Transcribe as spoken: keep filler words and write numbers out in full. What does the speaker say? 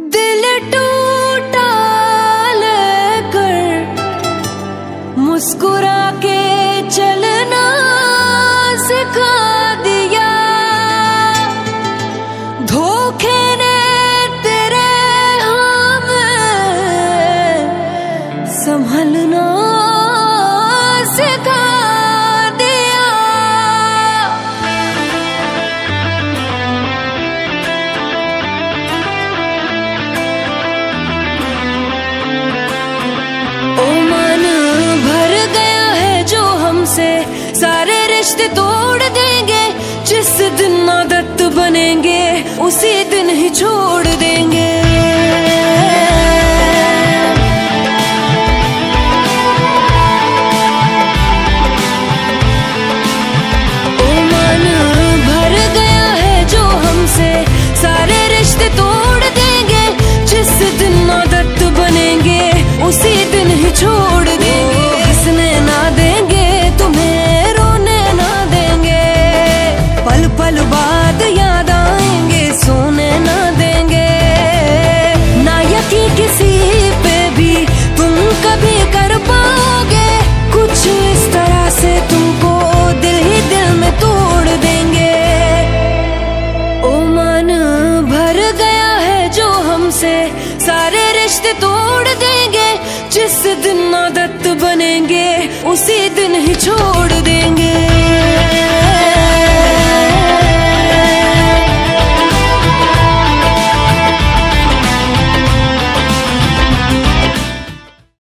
दिल टूटा लेकर मुस्कुरा के चलना सिखा दिया, धोखे ने तेरे हम संभलना सिखा दिया। ओ मन भर गया है जो हमसे, सारे रिश्ते तोड़ देंगे। जिस दिन आदत बनेंगे उसी दिन ही छोड़ देंगे। ओ मन भर गया है जो हमसे, सारे रिश्ते तोड़ देंगे। जिस दिन आदत बनेंगे उसी दिन ही छोड़ देंगे। हंसने ना देंगे तुम्हें, रोने ना देंगे, पल पल बाद याद आएंगे, सोने ना देंगे। ना यकीन किसी पे भी तुम कभी कर पाओगे, कुछ इस तरह से तुमको दिल ही दिल में तोड़ देंगे। ओ मन भर गया है जो हमसे, सारे रिश्ते तोड़ देंगे। जिस दिन आदत बनेंगे उसी दिन ही छोड़